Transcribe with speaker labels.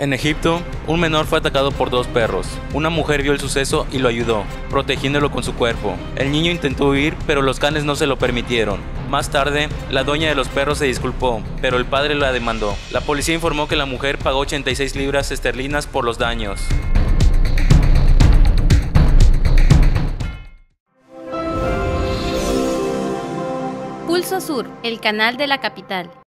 Speaker 1: En Egipto, un menor fue atacado por dos perros. Una mujer vio el suceso y lo ayudó, protegiéndolo con su cuerpo. El niño intentó huir, pero los canes no se lo permitieron. Más tarde, la dueña de los perros se disculpó, pero el padre la demandó. La policía informó que la mujer pagó 86 libras esterlinas por los daños.
Speaker 2: Pulso Sur, el canal de la capital.